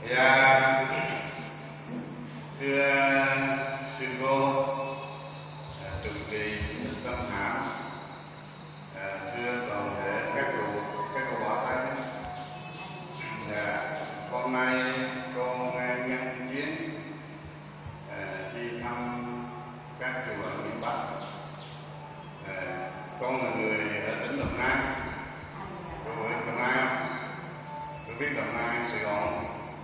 Dạ, thưa sư cô, trụ trì Tâm Hảo, thưa toàn thể các cụ bảo tán. Hôm nay con nhân chuyến đi thăm các chùa ở miền Bắc. Con là người ở tỉnh Đồng Nai. Cô ở Đồng Nai không? Tôi biết Đồng Nai, Sài Gòn.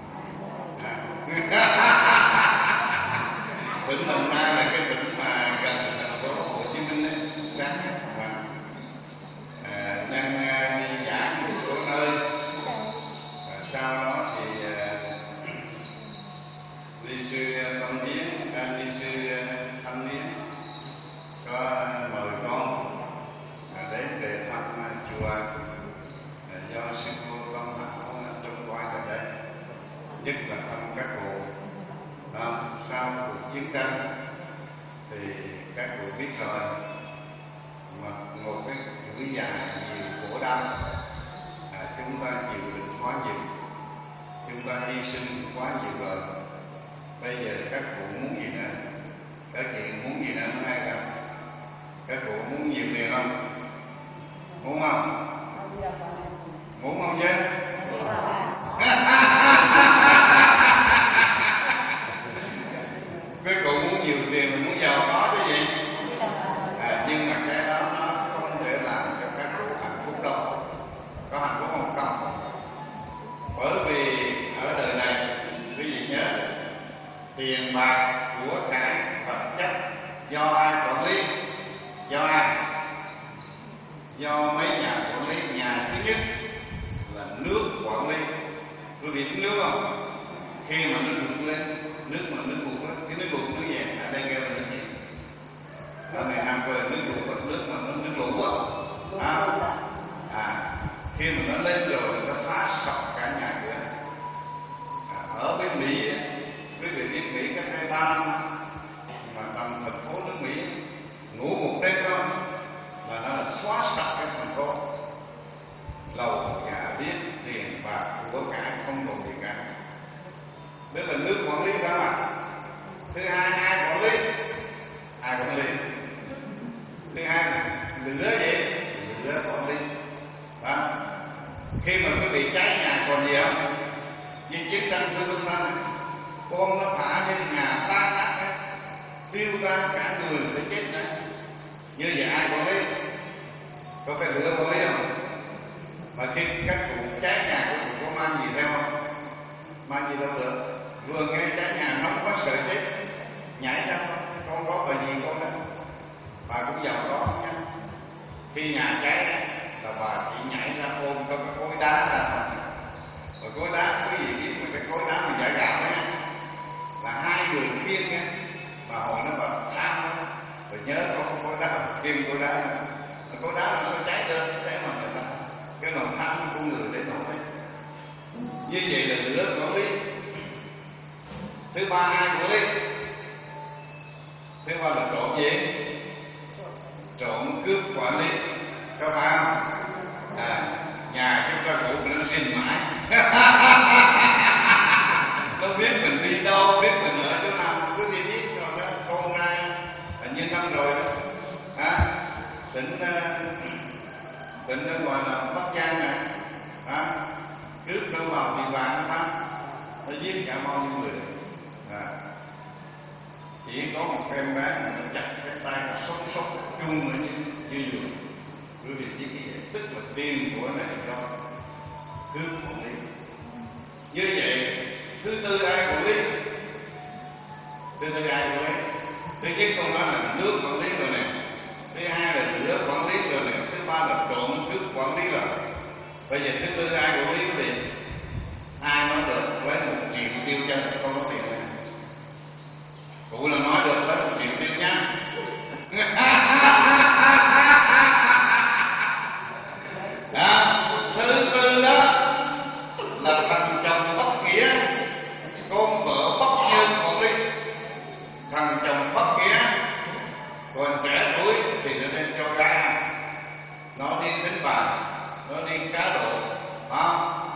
Tỉnh Đồng Nai là cái tỉnh mà gần thành phố Hồ Chí Minh đấy, sáng và đang đi giảng một số nơi. Sau đó thì ni sư Tâm Hiến, ni sư Thanh Hiến có mời con đến về thăm chùa do sư cô Tâm Hảo trông coi tại đây, nhất là thăm các cụ. Sau cuộc chiến tranh thì các cụ biết rồi, mà một cái chuỗi dài nhiều khổ đau, chúng ta chịu đựng quá nhiều, chúng ta hy sinh quá nhiều rồi. Bây giờ các cụ muốn gì nữa? Các chuyện muốn gì nữa không ai cả? Các cụ muốn nhiều tiền không? Muốn không? Muốn không chứ? Các cụ muốn nhiều tiền, muốn giàu có chứ gì? Nhưng mà cái đó nó không thể làm cho các cụ hạnh phúc đâu. Có hạnh phúc không? Không. Bởi vì ở đời này, quý vị nhớ, tiền bạc, của cải, vật chất do ai quản lý? Do ai? Do mấy nhà quản lý. Nhà thứ nhất là nước quản lý. Quý vị biết nước không? Khi mà nước bụt lên, nước bụt á, cái nước bụt nó về, ở đây kêu là nước gì? Ở miền Nam kêu là nước bụt, hoặc nước mà nước lũ á. Khi mà nó lên rồi, nó phá sập cả nhà cửa. Ở bên Mỹ, quý vị biết Mỹ cách đây 3 năm, mà tầm thành phố nước Mỹ ngủ một đêm thôi là nó là xóa sạch cái thành phố, lầu nhà biết, tiền bạc của cải không còn gì cả. Đó là nước quản lý đó mà. Thứ hai, ai quản lý? Ai quản lý? Thứ hai là lửa gì? Lửa quản lý. Đó. Khi mà quý vị cháy nhà còn gì không? Như chiến tranh của Lương Thanh, con nó thả trên nhà tan nát hết, tiêu tan cả người sẽ chết đấy. Như vậy ai quản lý? Có phải lửa quản lý không? Mà khi các cụ cháy nhà của cụ có mang gì theo không? Mang gì đâu được. Vừa nghe cháy nhà nóng quá sợ chết, nhảy ra con có bài gì con đó. Bà cũng giàu có nha. Khi nhà cháy là bà chỉ nhảy ra ôm có cái khối đá ra. Và khối đá, quý vị biết mà cái khối đá mà giả gạo đấy là 2 người khiêng nha. Mà hồi nó bà tham đó, rồi nhớ có khối đá, khiêng khối đá. Khối đá nó sao cháy được, cháy mà người ta. Cái lòng tham của người để nổi đấy. Như vậy là lửa quản lý. Thứ ba ai quản lý? Thứ ba là trộm gì? Trộm cướp quản lý. Các bạn nhà chúng ta ngủ nó xin mãi. Nó biết mình đi đâu, biết mình ở chỗ nào, quý vị biết rồi đó. Con nay như năm rồi đó, tỉnh ở ngoài là Bắc Giang này, cướp đâu vào địa bàn nó giết cả bao nhiêu người. Chỉ có một em bé mà nó chặt cái tay nó sống sót chung ở như vườn. Quý vị biết cái gì? Tức là tiền của này do cướp quản lý. Như vậy, thứ tư ai quản lý? Thứ tư ai quản lý? Thứ nhất con nói là nước quản lý rồi này. Thứ hai là lửa quản lý rồi này. Thứ ba là trộm cướp quản lý rồi. Bây giờ thứ tư ai quản lý cái gì? Ai nói được lấy 1 triệu tiêu cho không có tiền này? Cụ là nói được lấy 1 triệu tiêu nha. Thứ tư đó là thằng chồng bất nghĩa, con vợ bất nhân quản lý. Thằng chồng bất nghĩa, còn trẻ tuổi thì nó đem cho gái, nó đi đánh bài, nó đi cá độ,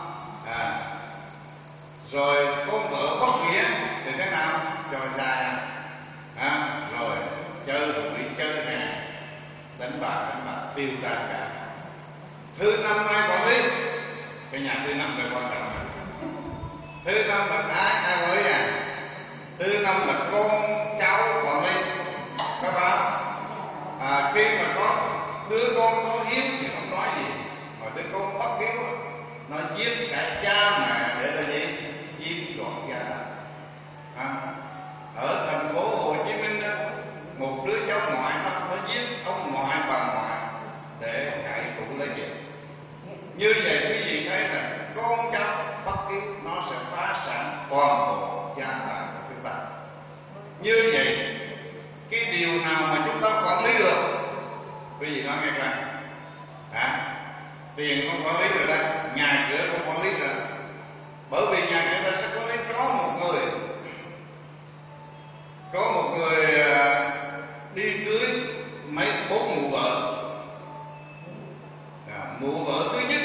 rồi con vợ bất nghĩa thì thế nào, cho dài rồi chơi hụi chơi hè, đánh bạc tiêu tài cả. Thứ năm ai quản lý? Cái nhà thứ năm là quan trọng này. Thứ năm là ai quản lý à? Thứ năm là con cháu quản lý. Các bạn khi mà có đứa con có hiếu thì không nói gì, mà đứa con bất hiếu nó giết cả cha mẹ để là gì? Giết gọn gia đình. Ở thành phố Hồ Chí Minh đó, một đứa cháu ngoại nó giết ông ngoại bà ngoại để cãi cũ lấy việc. Như vậy quý vị thấy là con cháu bất hiếu nó sẽ phá sản toàn bộ gia tài của chúng ta. Như vậy cái điều nào mà chúng ta quản lý được? Quý vị nói nghe coi. Tiền không quản lý được đây, nhà cửa không quản lý được. Bởi vì nhà cửa ta sẽ quản lý có một người đi cưới mấy 4 mụ vợ. Mụ vợ thứ nhất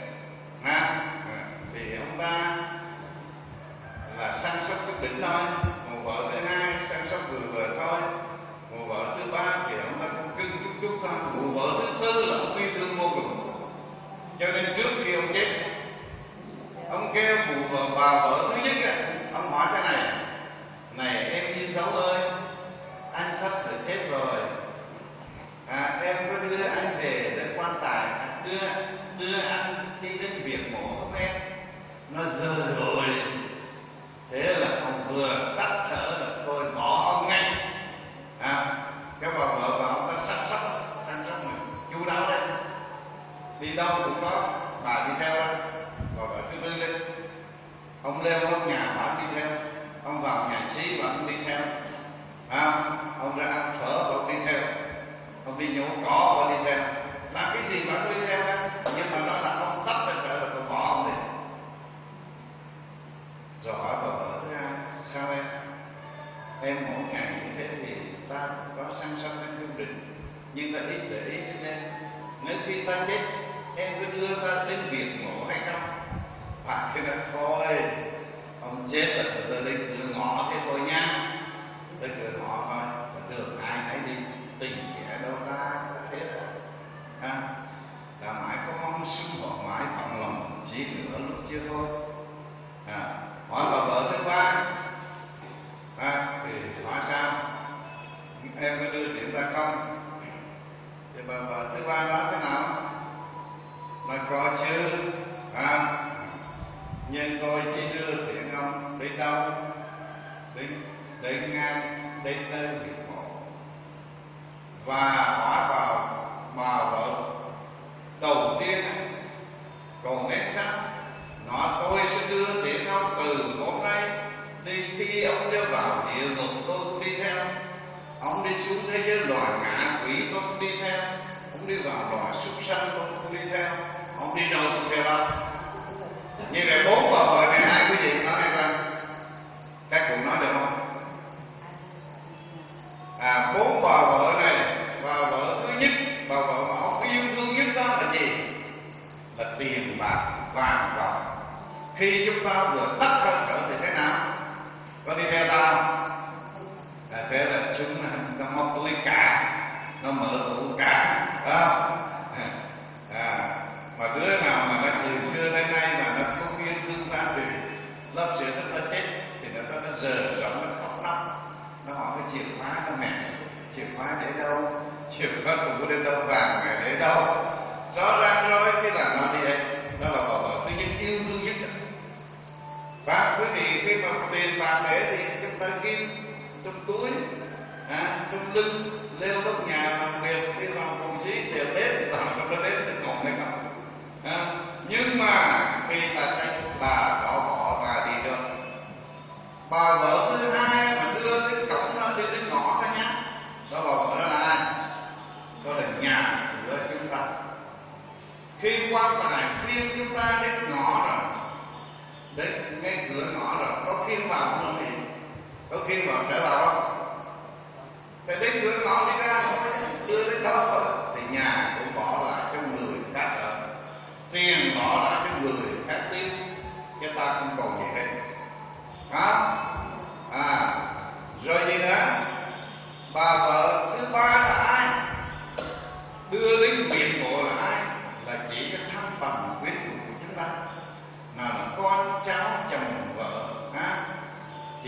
thì ông ta là săn sóc chút đỉnh thôi. Mụ vợ thứ hai săn sóc vừa vừa thôi. Mụ vợ thứ ba thì ông ta cũng cưng chút thôi. Mụ vợ thứ tư là ông yêu thương vô cùng. Cho nên trước khi ông chết, ông kêu mụ bà vợ thứ nhất ông hỏi cái này: này em yêu dấu ơi, anh sắp sửa chết rồi, em có đưa anh về đến quan tài, đưa anh đi đến việc mổ không em? Nó giờ rồi. Thế là ông vừa tắt thở là tôi bỏ ông ngay. Cái bà vợ và ông ta săn sóc mình chu đáo đấy, đi đâu cũng có bà đi theo đó. Bà vợ thứ tư lên, ông leo lên nhà bà đi theo, ông vào nhà xí bà cũng đi theo, ông ra ăn phở bà đi theo, ông đi nhổ cỏ bà đi theo. Làm cái gì bà cũng đi theo đó. Nhưng mà nói là ông tắt ra trở là tôi bỏ ông đi. Rồi hỏi bà vợ thứ hai: sao em mỗi ngày như thế thì ta có săn sóc em cung định, nhưng ta ít để ý đến em. Nếu khi ta chết em cứ đưa ta đến việc mổ hay không? Cái đó thôi, ông chết rồi tôi đến cửa ngõ thế thôi nha. Tới cửa ngõ thôi, đường ai nấy đi, tình nghĩa đâu ta thế rồi. Là mãi có mong sinh hoạt mãi bằng lòng, chỉ nửa lúc chưa thôi. Hỏi bà vợ thứ ba thì hỏi sao? Em có đưa tiền ta không? Thì bà vợ thứ ba nói thế nào? Nói có chứ, nhưng tôi chỉ đưa tiền ông đi đâu? Đến ngang đến nơi việc mổ. Và hỏi vào bà vợ đầu tiên: còn em sao? Nó tôi sẽ đưa tiền ông từ hôm nay đi, khi ông đưa vào địa ngục tôi cũng đi theo, ông đi xuống thế giới loài ngạ quỷ tôi cũng đi theo, ông đi vào loài súc sanh tôi cũng đi theo, ông đi đâu tôi theo đó. Như vậy 4 bà vợ này ai quý vị nói hay không? Các cụ nói được không? 4 bà vợ này, bà vợ thứ nhất, bà vợ mà ông yêu thương nhất đó là gì? Là tiền bạc vàng bạc. Khi chúng ta vừa tắt hơi thở thì thế nào? Có đi theo ta không? Thế là chúng nó móc túi cả, nó mở tủ cả đó. Mà đứa nào mà nó từ xưa đến nay mà nó không yêu thương ta thì lớp sửa tức nó chết thì nó giờ rộng, nó khóc lóc, nó hỏi cái chìa khóa nó mẹ, chìa khóa để đâu? Chìa khóa tủ để đâu, vàng mẹ để đâu? Rõ ràng rồi, cái là nó đi hết. Đó là bà vợ thứ nhất yêu thương nhất. Và quý vị khi mà tiền bạc để thì chúng ta kim trong túi, trong lưng, leo lớp nhà làm việc, đi vào phòng xí đều đến, vào trong đó đến thì còn hay không? Nhưng mà khi ta thấy bà bỏ bà đi được. Bà vợ thứ hai mà đưa đến cổng nó đi đến ngõ thôi nhá. Đó bà vợ đó là ai? Đó là nhà của chúng ta. Khi quan tài khuyên chúng ta đến ngõ rồi, đến ngay cửa ngõ rồi, có khiêng vào không thì có khiêng vào trở vào không? Phải đến cửa ngõ đi ra đưa đến đó thôi thì nhà cũng bỏ lại cho người khác ở, tiền bỏ lại cho người khác tiêu, cho ta không còn gì hết.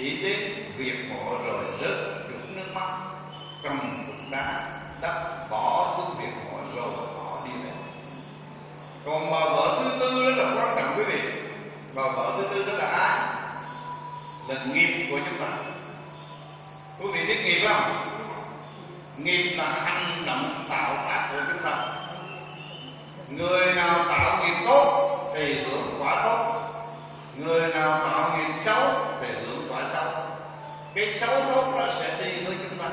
chỉ đến việc mộ rồi rớt chút nước mắt, cầm cục đá đắp bỏ xuống việc mộ rồi bỏ đi về. Còn bà vợ thứ tư đó là quan trọng quý vị. Bà vợ thứ tư đó là ai? Là nghiệp của chúng ta. Quý vị biết nghiệp không? Nghiệp là hành động tạo tác của chúng ta. Người nào tạo nghiệp tốt thì hưởng quả tốt, người nào tạo nghiệp xấu thì hưởng quả xấu. Cái xấu tốt đó sẽ đi với chúng ta.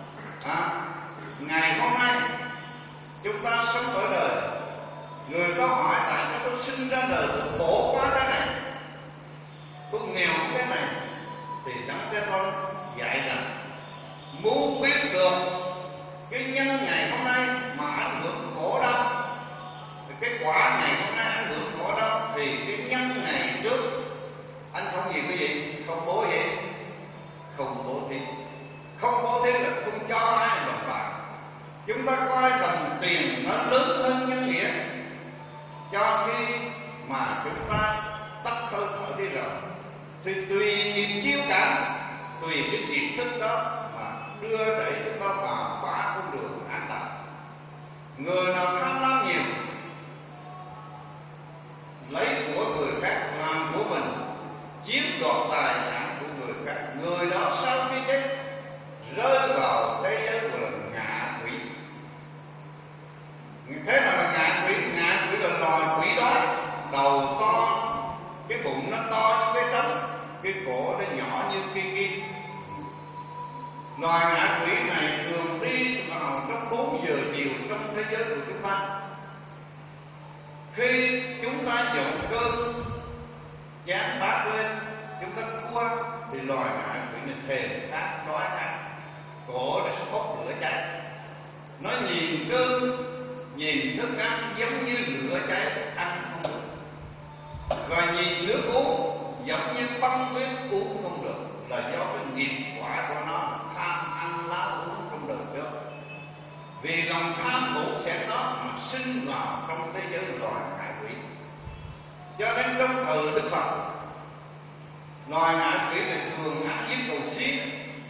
Ngày hôm nay chúng ta sống ở đời, người có hỏi tại sao tôi sinh ra đời tôi khổ quá cái này, tôi nghèo cái này, thì Đấng Thế Tôn dạy rằng muốn biết được cái nhân ngày hôm nay mà ảnh hưởng khổ đau, thì cái quả ngày hôm nay ảnh hưởng khổ đau, thì cái nhân ngày trước anh không gì cái gì, không bố gì, không bố thí. Không bố thí là không cho ai đồng bạc. Chúng ta coi đồng tiền nó lớn hơn nhân nghĩa. Cho khi mà chúng ta tắt hơi thở đi rồi, thì tùy niềm chiếu cảm, tùy cái tiềm thức đó mà đưa đẩy chúng ta vào ba con đường an lạc. Người nào tham lam nhiều, lấy của người khác làm của mình, chiếm đoạt tài sản của người khác, người đó sau khi chết rơi vào thế giới gọi là ngạ quỷ. Thế nào là ngạ quỷ? Ngạ quỷ là loài quỷ đói, đầu to, cái bụng nó to như cái trống, cái cổ nó nhỏ như cây kim. Loài ngạ quỷ này thường đi vào trong 4 giờ chiều trong thế giới của chúng ta. Khi chúng ta dọn cơm chén bát lên, chúng ta cua, thì loài ngạ quỷ này thèm khát đói khát, cổ nó sẽ bốc lửa cháy. Nó nhìn cơm, nhìn thức ăn giống như lửa cháy, ăn không được. Và nhìn nước uống giống như băng tuyết, uống không được, là do cái nghiệp quả của nó tham ăn lá uống trong đời trước. Vì lòng tham bổ sẽ nó mà sinh vào trong thế giới loài ngạ quỷ. Cho nên trong thời Đức Phật, loài ngạ quỷ này thường ăn giết cầu xiên,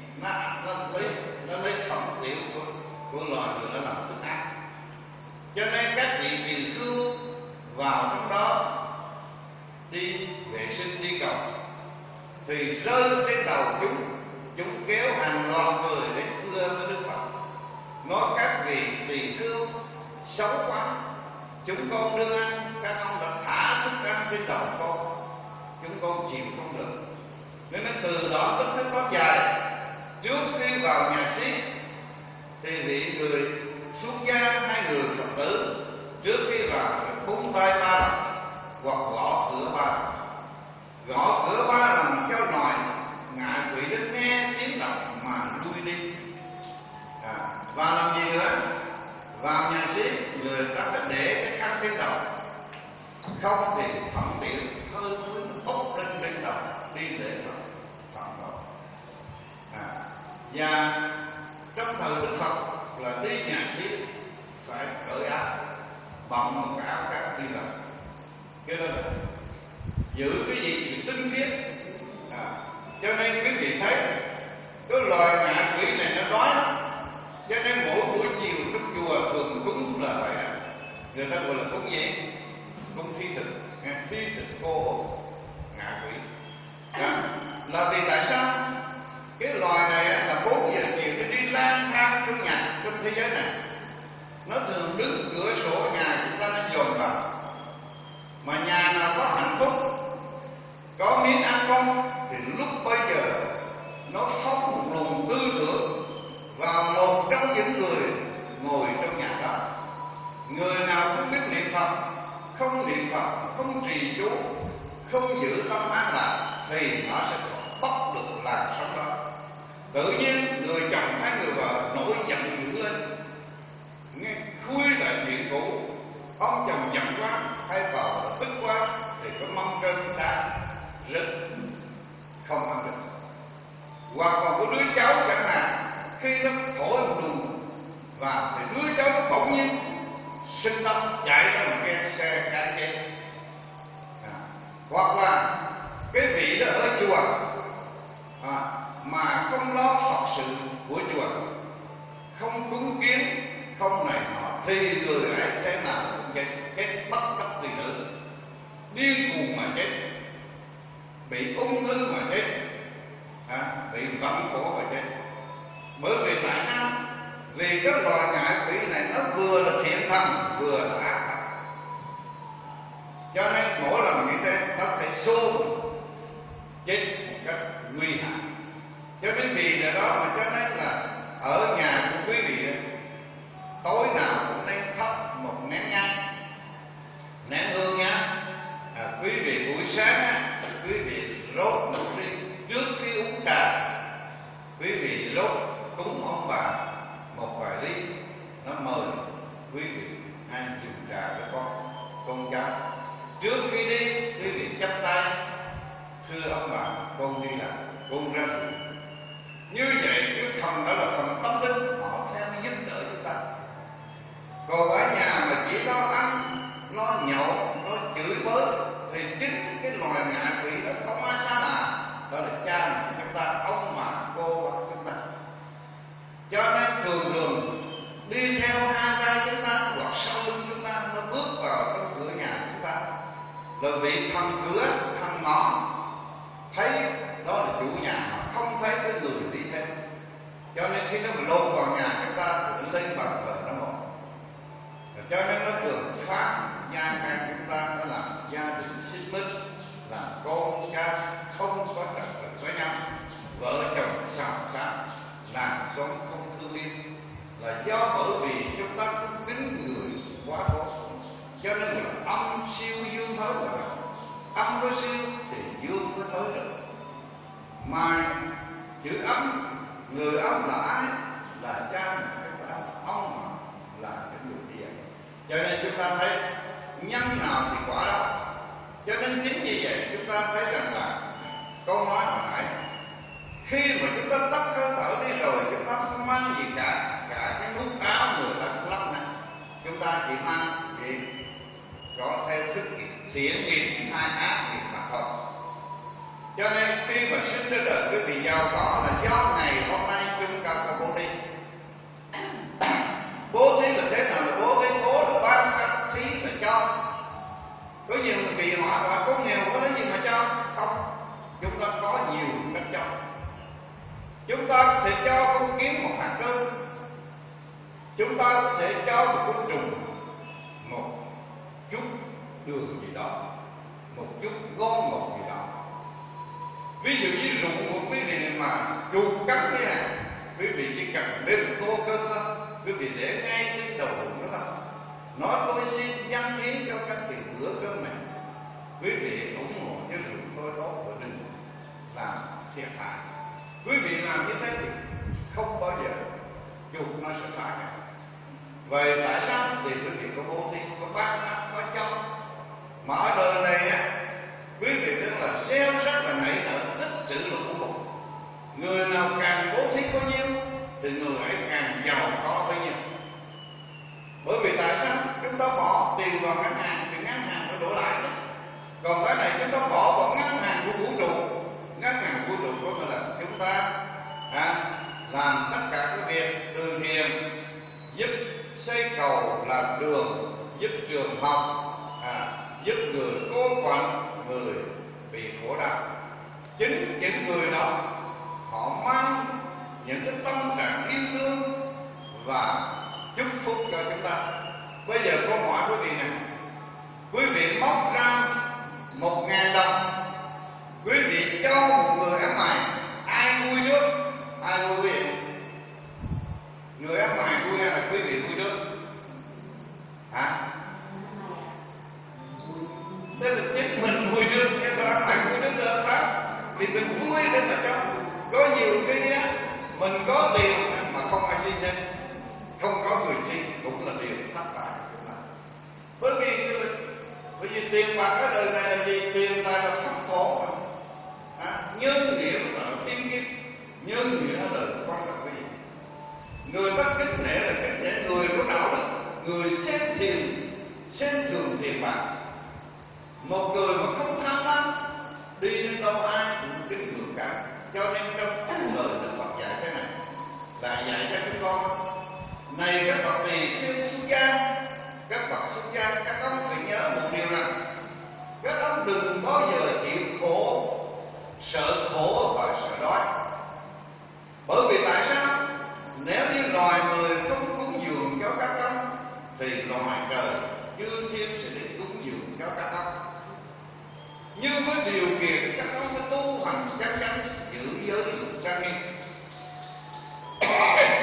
nó lấy phẩm tiểu của loài người nó làm thức ăn. Cho nên các vị tỳ khưu vào trong đó đi vệ sinh đi cầu, thì rơi trên đầu chúng kéo hàng loạt người đến thưa với Đức Phật, nói các vị tỳ khưu xấu quá, chúng con đưa ăn, các ông đã thả thức ăn trên đầu con, chúng con chịu không được. Nên từ đó Đức Thế Tôn dạy, trước khi vào nhà xí thì vị người xuất gia hay người Phật tử trước khi vào búng tay 3 lần hoặc gõ cửa 3 lần. Gõ cửa 3 lần cho loại ngạ quỷ đến nghe tiếng động mà lui đi. Và làm gì nữa? Vào nhà xí người ta phải để cái khăn trên đầu, không thì phẩm tiểu hơi thối bốc lên trên đầu đi để phạm tội. Và trong thời Đức Phật là đi nhà xí phải cởi áo, bận một cái áo khác đi làm. Cái đó là giữ cái gì sự tinh khiết. Cho nên quý vị thấy cái loài ngạ quỷ này nó đói lắm. Cho nên mỗi buổi chiều trong chùa thường cúng là vậy đó. Người ta gọi là cúng gì? Cúng thi thực, thi thực cô ngạ quỷ. Là vì tại sao? Cái loài này là 4 giờ chiều nó đi lang thang trong nhà, trong thế giới này. Nó thường đứng cửa sổ nhà chúng ta nó dồn vào. Mà nhà nào có hạnh phúc, có miếng ăn không, thì lúc bây giờ nó phóng luồng tư tưởng vào một trong những người ngồi trong nhà đó. Người nào không biết niệm Phật, không niệm Phật, không trì chú, không giữ tâm an lạc, thì nó sẽ bắt được làn sóng đó. Tự nhiên người chồng hay người vợ nổi giận dữ lên, nghe khui lại chuyện cũ, ông chồng giận quá hay vợ tức quá thì có mâm cơm đá rớt không ăn được. Hoặc còn có đứa cháu chẳng hạn, khi nó thổi một luồng và thì đứa cháu nó bỗng nhiên sinh tâm chạy ra một cái xe cán chết. Hoặc là cái vị đó ở chùa không này nọ, thì người ấy thế nào cũng chết, chết bất cấp vì tử, điên cuồng mà chết, bị ung thư mà chết, bị vặn cổ mà chết. Bởi vì tại sao? Vì cái loài ngạ quỷ này nó vừa là thiện thần vừa là ác thần, cho nên mỗi lần như thế nó phải xô chết một cách nguy hại. Cho nên vì lẽ đó mà cho nên là ở nhà của quý vị tối nào cũng nên thắp một nén nhang, nén hương nhá. Quý vị buổi sáng quý vị rót một ly, trước khi uống trà quý vị rót cúng ông bà một vài ly, nó mời quý vị ăn dùng trà với con cháu. Trước khi đi quý vị chắp tay, thưa ông bà, con đi làm, con ra ruộng. Như vậy cái phần đó là phần tâm linh, họ theo giúp đỡ chúng ta. Còn ở nhà mà chỉ lo ăn, lo nhậu, lo chửi bới thì chính cái loài ngạ quỷ đó không ai xa lạ, đó là cha mẹ chúng ta, ông bà cô bác chúng ta. Cho nên thường thường đi theo hai tay chúng ta hoặc sau lưng chúng ta, nó bước vào trong cửa nhà chúng ta là vị thần cửa, thần ngõ thấy đó là chủ nhà, mà không thấy cái người đi theo. Cho nên khi nó lột vào nhà chúng ta thì nó lên bàn thờ nó ngồi. Cho nên nó thường phá gia can chúng ta, nó làm gia đình xích mích, làm con cái không có trật tự với nhau, vợ chồng xào xát, làng xóm không thương yêu, là do bởi vì chúng ta cũng kính người quá cố. Cho nên là âm siêu dương thối rồi, âm có siêu thì dương có thối rồi. Mà chữ âm, người âm là ai? Là cha mẹ chúng ta, ông là những người kia. Cho nên chúng ta thấy nhân nào thì quả đó. Cho nên chính vì vậy chúng ta thấy rằng là câu nói hồi nãy, khi mà chúng ta tắt hơi thở đi rồi, chúng ta không mang gì cả cái nút áo người ta cũng lắp này, chúng ta chỉ mang gì có theo thức thiện nghiệp hay ác nghiệp mà thôi. Cho nên khi mà sinh ra đời quý vị giàu có là do ngày hôm nay chúng ta có bố thí. Bố thí là thế nào là bố thí? Bố là ban cách, thí là cho. Có nhiều người bị hỏi có nghèo có cái gì mà cho? Không, chúng ta có nhiều cách cho. Chúng ta có thể cho con kiến một hạt cơm, chúng ta có thể cho một con trùng một chút đường gì đó, một chút ngon ngọt gì đó. Ví dụ như ruộng của quý vị mà chuột cắn thế này, quý vị chỉ cần đem một tô cơm thôi, quý vị để ngay trên đầu ruộng đó thôi, nói tôi xin dâng hiến cho các vị bữa cơm này, quý vị ủng hộ cho ruộng tôi đó và đừng làm thiệt hại. Quý vị làm như thế thì không bao giờ chuột nó sẽ phá cả. Vậy tại sao? Vì quý vị có bố thí, có bác có cho. Mà ở đời này á, quý vị tức là gieo rất là nảy nở, tích trữ là của một. Người nào càng bố thí bao nhiêu thì người ấy càng giàu có bấy nhiêu. Bởi vì tại sao? Chúng ta bỏ tiền vào ngân hàng thì ngân hàng phải đổ lại đó. Còn cái này chúng ta bỏ vào ngân hàng của vũ trụ. Ngân hàng vũ trụ có nghĩa là chúng ta làm tất cả các việc từ thiện, giúp xây cầu, làm đường, giúp trường học, giúp người cô quạnh, người bị khổ đau. Chính những người đó họ mang những cái tâm trạng yêu thương và chúc phúc cho chúng ta. Bây giờ câu hỏi quý vị này, quý vị móc ra 1.000 đồng, quý vị cho một người ăn mày, ai vui trước? Ai vui quý vị? Người ăn mày vui hay là quý vị vui trước? Thế là chính mình vui trước, cái người ăn mày vui trước được đó. Vì mình vui để mà cho. Có nhiều khi á, mình có tiền mà không ai xin thêm, không có người xin cũng là điều thất bại. Bởi vì tiền bạc ở đời này là gì? Tiền tài là thất khổ mà. Nhân nghĩa là thiên kiếp, nhân nghĩa là quan trọng cái gì? Người ta kính nể là kính nể người có đạo đức, người xem thường tiền bạc. Một người mà không tham lam, đi đến đâu ai cũng kính ngưỡng cả. Cho nên trong cuộc đời Đức Phật dạy thế này, là dạy cho chúng con: này các bậc tỳ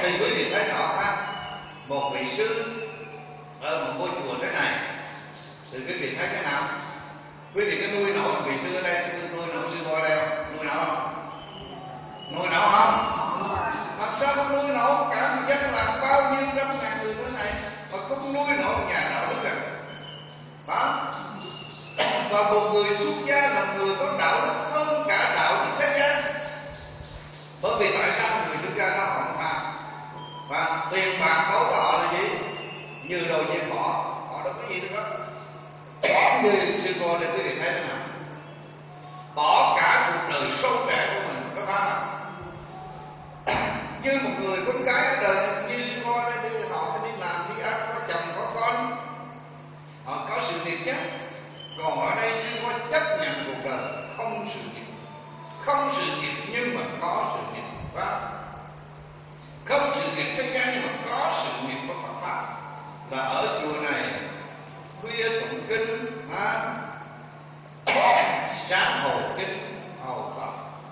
thì quý vị thấy rõ ha, một vị sư ở một ngôi chùa thế này thì quý vị thấy thế nào? Quý vị có nuôi nổi một vị sư ở đây, nuôi nổi sư coi đây không? Nuôi nổi không? Nuôi nổi không? Làm sao không nuôi nổi? Cả một dân làm bao nhiêu trăm ngàn người thế này mà không nuôi nổi một nhà đạo đức à? Đó. Và một người xuất gia là người có đạo đức hơn cả đạo đức thế gian. Bởi vì tại sao người xuất gia đó họ không tham? Và tiền bạc đối với họ là gì? Như đồ diêm họ đâu có gì được đó. Như sư cô để quý vị thấy thế nào? Bỏ cả cuộc đời sâu trẻ của mình, có phải không? Như một người con gái ở đời như sư cô đây thì họ phải đi làm, đi ăn, có chồng, có con, họ có sự nghiệp chứ. Còn ở đây sư cô chấp nhận cuộc đời không sự nghiệp, không sự nghiệp nhưng mà có sự nghiệp pháp, không sự nghiệp thế gian nhưng mà có sự nghiệp của Phật pháp. Là ở chùa này khuya tụng kinh, sáng hồ kinh, hầu Phật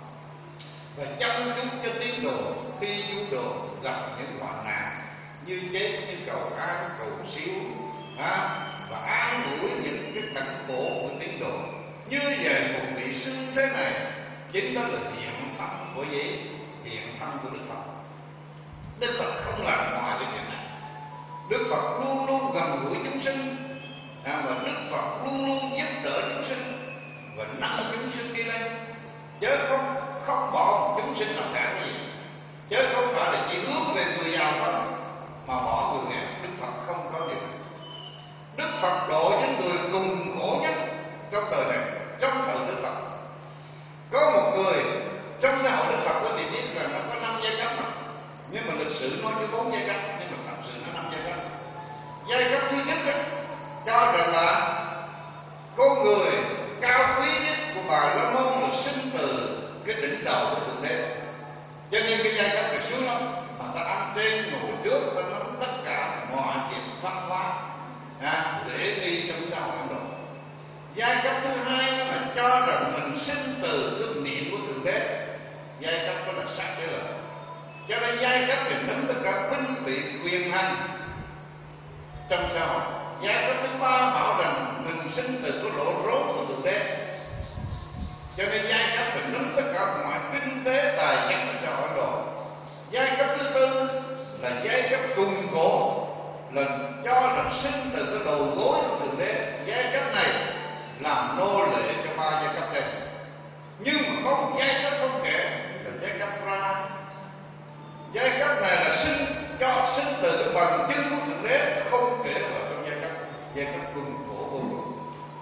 và chăm chút cho tín đồ khi du đồ gặp những hoạn nạn như chết, như cầu an, cầu siêu, và an ủi những cái cảnh khổ của tín đồ. Như vậy một vị sư thế này chính đó là hiện thân của gì? Hiện thân của Đức Phật. Đức Phật không làm ngoại về việc này. Đức Phật luôn luôn gần gũi chúng sinh, và Đức Phật luôn luôn giúp đỡ chúng sinh và nâng chúng sinh đi lên, chứ không bỏ một chúng sinh nào cả cái gì, chứ không phải là chỉ hướng về người giàu thôi mà bỏ người nghèo. Đức Phật không có điều này. Đức Phật độ những người cùng khổ nhất trong đời này, trong thời Đức Phật. Có một người trong xã hội Đức Phật quý vị biết rằng nó có 5 giai cấp mà, nhưng mà lịch sử nói chứ 4 giai cấp, nhưng mà thật sự nó 5 giai cấp. Giai cấp thứ nhất ấy, cho rằng là con người cao quý nhất của Bà La Môn là sinh từ cái đỉnh đầu của Thượng Đế. Cho nên cái giai cấp này xuống lắm, mà ta ăn trên ngồi trước, ta nói tất cả mọi chuyện văn hóa dễ đi trong xã hội Ấn Độ. Giai cấp thứ hai là cho rằng mình sinh từ cái niệm của Thượng Đế. Giai cấp đó là sát đế lợi. Cho nên giai cấp này nắm tất cả binh vị quyền hành trong xã hội. Giai cấp thứ ba bảo rằng mình sinh từ cái lỗ rốt của Thượng Đế. Cho nên giai cấp phải nắm tất cả mọi kinh tế tài chính của xã hội Ấn Độ. Giai cấp thứ tư là giai cấp cùng khổ, là cho rằng sinh từ cái đầu gối của Thượng Đế. Giai cấp này làm nô lệ cho ba giai cấp này. Nhưng mà có một giai cấp không kể là giai cấp ra. Giai cấp này là sinh từ cái bằng chứng của Thượng Đế, không kể vào trong giai cấp cùng khổ vô cùng.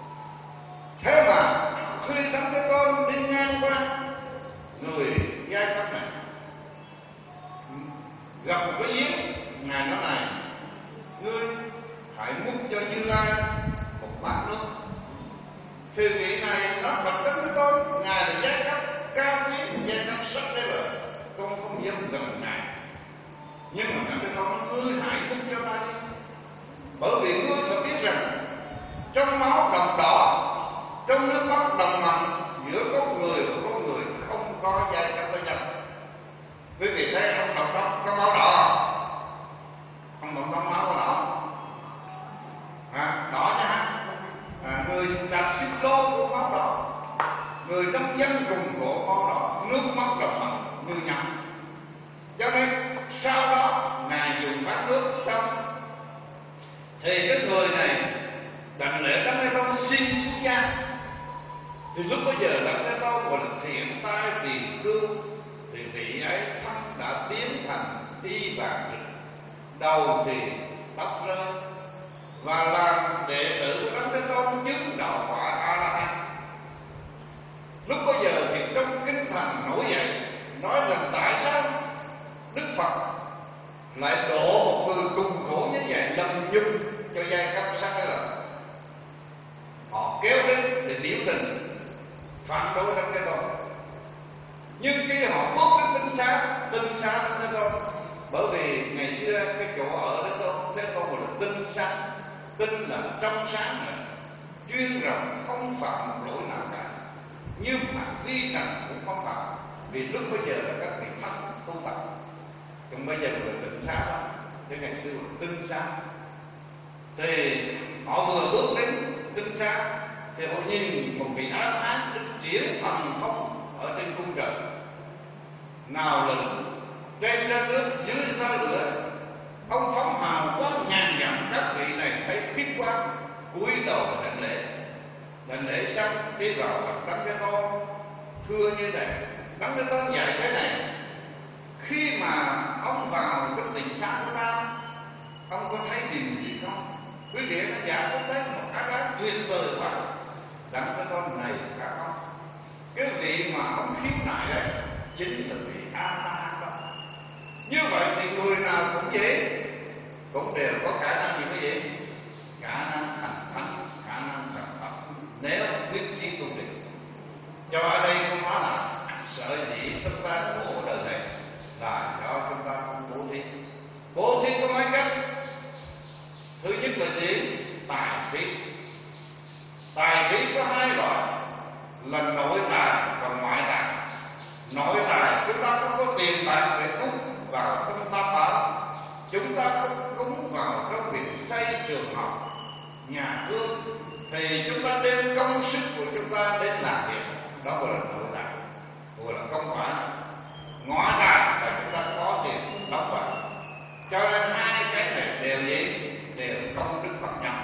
Thế mà khi Đấng Thế Tôn đi ngang qua người giai cấp này, gặp một cái giếng, ngài nói này: ngươi hãy múc cho Như Lai một bát nước. Thì vị này nói bạch Đấng Thế Tôn, ngài là giai cấp cao quý, giai cấp sắc đấy rồi, con không dám gần ngài. Nhưng mà Đấng Thế Tôn nói: ngươi hãy múc cho ta đi, bởi vì ngươi phải biết rằng trong máu đồng đỏ, trong nước mắt đồng mặn, giữa con người và con người không có giai cấp với nhau. Quý vị thấy không? Đồng đó có máu đỏ không? Không đồng máu đỏ, đỏ nha. Người đạp xích lô của máu đỏ, người nông dân cùng khổ máu đỏ, nước mắt đồng mặn như nhau. Cho nên sau đó ngài dùng bát nước xong thì cái người này đảnh lễ Đấng Thế Tôn xin xuất gia. Thì lúc bấy giờ Đấng Thế Tôn gọi là thiện tai tiền cương, thì vị ấy thân đã biến thành y vàng rực, đầu thì tóc rơi, và làm đệ tử của Đấng Thế Tôn chứng đạo quả A La Hán. Lúc bấy giờ thì trong kinh thành nổi dậy nói rằng tại sao Đức Phật lại độ một người cùng khổ như vậy lâm dung cho giai cấp sắc đó. Là họ kéo đến để biểu tình phản đối Đấng Thế Tôn. Nhưng khi họ bước đến tinh xá Đấng Thế Tôn, bởi vì ngày xưa cái chỗ ở Thế Tôn gọi là tinh xá. Tinh là trong sáng, là chuyên rộng, không phạm một lỗi nào cả, nhưng mà vi trần cũng không phạm, vì lúc bây giờ là các vị thánh tu tập. Còn bây giờ là tịnh xá đó, chứ ngày xưa là tinh xá. Thì họ vừa bước đến tinh xá thì họ nhìn một vị A Than triển thần thông ở trên cung trời, nào là trên đất nước dưới sao lửa, ông phóng hào quang ngàn dặm, các vị này thấy khiếp quá, cúi đầu đảnh lễ. Đảnh lễ xong đi vào gặp Đấng Thế Tôn, thưa như này, Đấng Thế Tôn dạy thế này: khi mà ông vào cái tịnh xá của ta, ông có thấy điều gì không? Quý vị nó giả có thấy một cái đó tuyệt vời quá. Đấng Thế Tôn này các ông, cái vị mà ông khiếu nại đấy chính là vị A-la-hán đó. Như vậy thì người nào cũng vậy, cũng đều có khả năng gì quý vị? Khả năng thành thánh, khả năng thành Phật, nếu quyết chí tu luyện. Cho ở đây cũng nói là sở dĩ chúng ta khổ đời này là do chúng ta không bố thí. Bố thí có mấy cách. Thứ nhất là gì? Tài phí. Tài phí có hai loại, là nội tài và ngoại tài. Nội tài chúng ta không có tiền bạc để cúng vào trong tam bảo, chúng ta không cúng vào trong việc xây trường học, nhà thương, thì chúng ta đem công sức của chúng ta đến làm việc, đó gọi là nội tài, gọi là công quả. Ngoại tài là chúng ta có tiền đóng vào. Cho nên hai cái này đều gì? Đều công đức bằng nhau.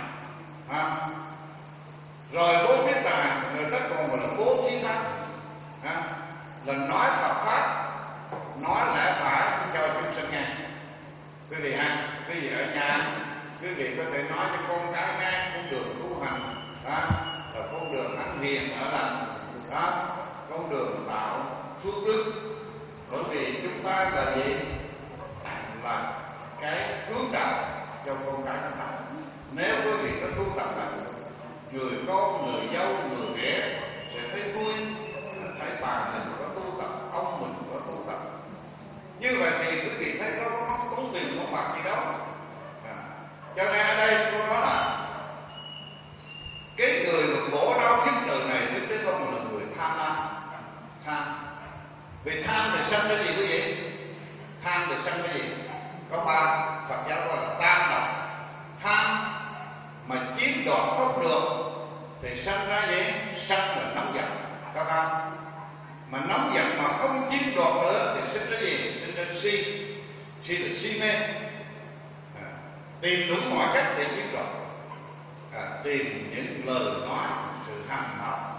Rồi bố thí tài, người ta còn gọi là bố thí pháp, là nói Phật pháp, nói lẽ phải cho chúng sinh nghe. Quý vị quý vị ở nhà, quý vị có thể nói cho con cái nghe con đường tu hành, là con đường ăn hiền ở lành, con đường tạo phước đức. Bởi vì chúng ta là gì? Là cái hướng đạo cho con cái chúng ta. Nếu quý vị có tu tập là người con, người dâu, người ghẻ sẽ thấy vui, thấy bà mình có tu tập, ông mình có tu tập. Như vậy thì quý vị thấy nó có mất tốn tiền không bạc gì đâu. Cho nên ở đây tôi nói là cái người mà khổ đau nhất đời này Đức Thế Tôn là người tham lam. Tham. Vì tham thì sanh cái gì quý vị? Tham thì sanh cái gì? Có ba, Phật giáo gọi là tam độc. Tham mà chiếm đoạt không được thì sanh ra gì? Sanh là nóng giận, có không? Mà nóng giận mà không chiếm đoạt nữa thì sinh ra gì? Sinh ra si. Si là si mê. Tìm đủ mọi cách để chiếm đoạt. Tìm những lời nói, sự hành động,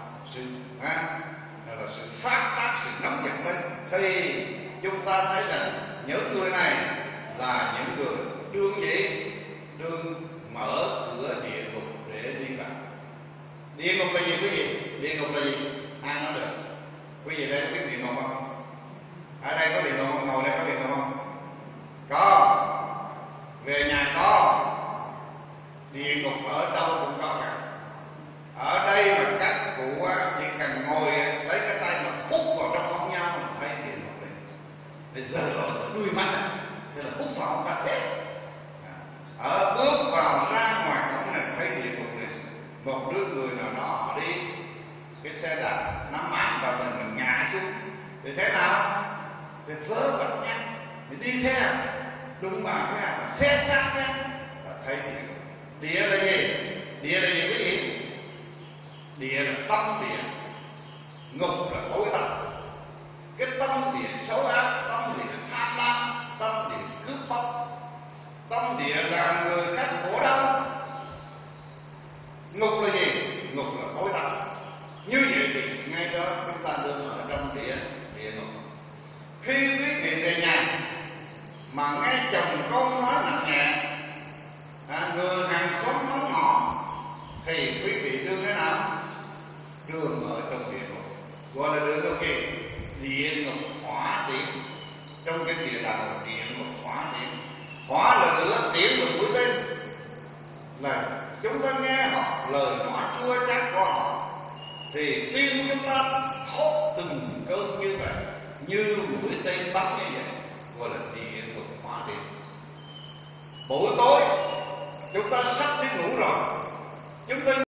là sự phát tác, sự nóng giận lên, thì chúng ta thấy rằng những người này là những người đương gì? Đương mở cửa địa ngục để đi vào. Địa ngục là gì quý vị? Địa ngục là gì? Ai nói được? Quý vị đây có biết địa ngục không? Ở đây có địa ngục không? Ngồi đây có địa ngục không? Có. Về nhà có. Địa ngục ở đâu cũng có cả. Ở đây mà các cụ chỉ cần ngồi lấy cái tay mà hút vào trong ống nhau mà thấy địa ngục này. Để giờ rồi đuôi mắt, thế là hút vào phát hết. Ở bước vào ra ngoài cổng này thấy địa ngục này. Một đứa người nào đó họ đi cái xe đạp nó mát vào mình ngã xuống thì thế nào? Thì vớ vẩn nha, thì đi thế nào? Đúng vào cái nào mà xét xác nha, là thấy địa ngục. Địa là gì? Địa là gì quý vị? Địa là tâm địa, ngục là tối tăm. Cái tâm địa xấu ác, tâm địa tham lam, tâm địa cướp bóc, tâm địa làm người khác khổ đau. Ngục là gì? Ngục là tối tăm. Như vậy thì ngay đó chúng ta đương ở trong địa ngục. Khi quý vị về nhà mà nghe chồng con nói nặng nhẹ, người hàng xóm mắng mỏ, thì quý vị đương thế nào? Đương ở trong địa ngục. Gọi là đương đâu kì? Địa ngục hỏa tiễn. Trong cái địa đạo là địa ngục hỏa tiễn. Hỏa là lửa, tiễn là mũi tên. Là chúng ta nghe họ lời nói chua chát của họ thì tim chúng ta thốt từng cơn như vậy, như mũi tên bắn như vậy, gọi là địa ngục hỏa tiễn. Buổi tối chúng ta sắp đi ngủ rồi, chúng ta